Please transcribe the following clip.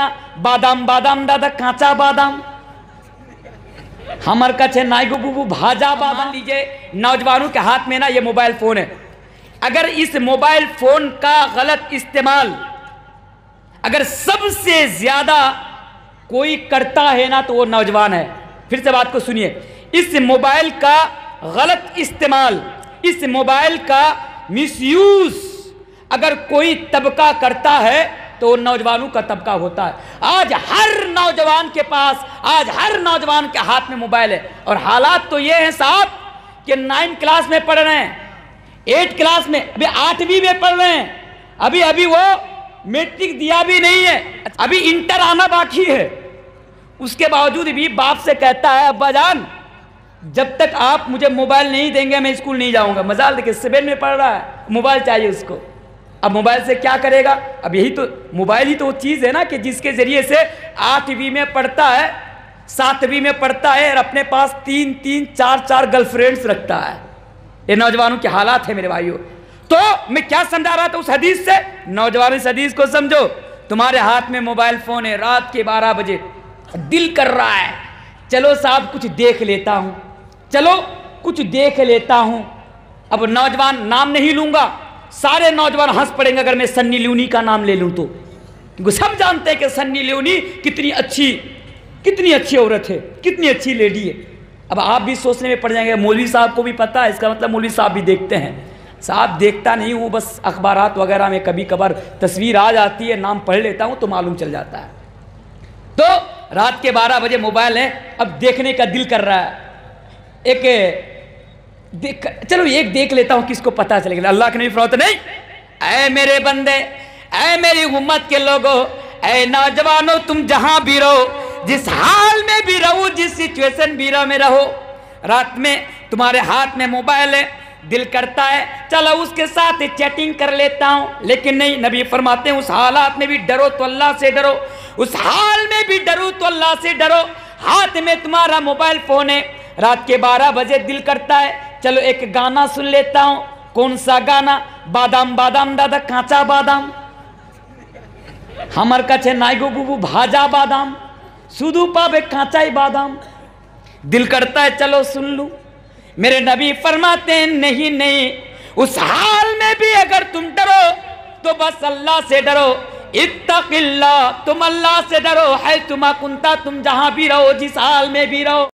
বাদাম বাদাম দাদা কাঁচা बादाम हमार काछे नाई गो बुबू भाजा बादाम। लीजिए नौजवानों के हाथ में ना ये मोबाइल फोन है, अगर इस मोबाइल फोन का गलत इस्तेमाल अगर सबसे ज्यादा कोई करता है ना तो वो नौजवान है। फिर से बात को सुनिए, इस मोबाइल का गलत इस्तेमाल, इस मोबाइल का मिसयूज अगर कोई तबका करता है तो नौजवानों का तबका होता है। आज हर नौजवान के पास, आज हर नौजवान के हाथ में मोबाइल है। और हालात तो ये हैं साहब कि 9 क्लास में पढ़ रहे हैं, 8 क्लास में, अभी 8वीं में पढ़ रहे हैं, अभी वो मैट्रिक दिया भी नहीं है, अभी इंटर आना बाकी है। उसके बावजूद भी बाप से कहता है अब्बा जान जब तक आप मुझे मोबाइल नहीं देंगे मैं स्कूल नहीं जाऊंगा। मजाल देखिए 7 में पढ़ रहा है, मोबाइल चाहिए उसको। अब मोबाइल से क्या करेगा? अब यही तो मोबाइल ही तो वो चीज़ है ना कि जिसके ज़रिए से 8वीं में पढ़ता है, 7वीं में पढ़ता है और अपने पास 3-3, 4-4 गर्लफ्रेंड्स रखता है। ये नौजवानों के हालात है मेरे भाइयों। तो मैं क्या समझा रहा था उस हदीस से? नौजवान इस हदीस को समझो, तुम्हारे हाथ में मोबाइल फ़ोन है, रात के 12 बजे दिल कर रहा है चलो साहब कुछ देख लेता हूँ, चलो कुछ देख लेता हूँ। अब नौजवान, नाम नहीं लूँगा, सारे नौजवान हंस पड़ेंगे अगर मैं सन्नी लियोनी का नाम ले लूं तो, क्योंकि सब जानते हैं कि सन्नी लियोनी कितनी अच्छी औरत है, कितनी अच्छी लेडी है। अब आप भी सोचने में पड़ जाएंगे, मौलवी साहब को भी पता है, इसका मतलब मौलवी साहब भी देखते हैं। साहब देखता नहीं हूँ, बस अखबारात वगैरह में कभी कभार तस्वीर आ जाती है, नाम पढ़ लेता हूँ तो मालूम चल जाता है। तो रात के 12 बजे मोबाइल है, अब देखने का दिल कर रहा है, चलो एक देख लेता हूं, किसको पता चलेगा। अल्लाह के नबी फरमाते नहीं, ऐ मेरे बंदे, ऐ मेरी उम्मत के लोगों, ऐ नौजवानों, तुम जहां भी रहो, जिस हाल में भी रहो, जिस सिचुएशन भी में रहो, रात में तुम्हारे हाथ में मोबाइल है, दिल करता है चलो उसके साथ चैटिंग कर लेता हूं, लेकिन नहीं, नबी फरमाते हैं उस हालात में भी डरो तो अल्लाह से डरो, उस हाल में भी डरो तो अल्लाह से डरो। हाथ में तुम्हारा मोबाइल फोन है, रात के 12 बजे दिल करता है चलो एक गाना सुन लेता हूं। कौन सा गाना? बादाम बादाम दादा कांचा बादाम हमार काछे नाई गो बुबू भाजा बादाम शुधु पाबे कांचाई बादाम। दिल करता है चलो सुन लूं। मेरे नबी फरमाते हैं नहीं नहीं, उस हाल में भी अगर तुम डरो तो बस अल्लाह से डरो। इत्तक़िल्लाह, तुम अल्लाह से डरो, है तुमा कुंता, तुम जहां भी रहो, जिस हाल में भी रहो।